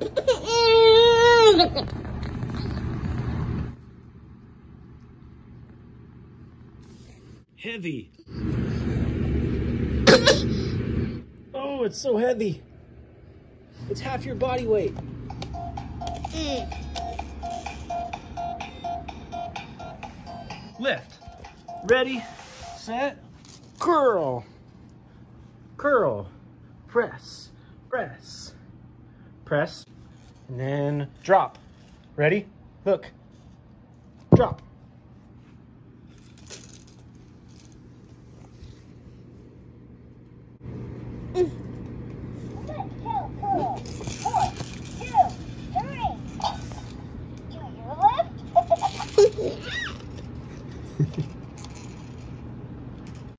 Heavy. Oh, it's so heavy. It's half your body weight. Lift. Ready, set, curl. Curl. Press. Press. Press. And then drop. Ready? Look. Drop.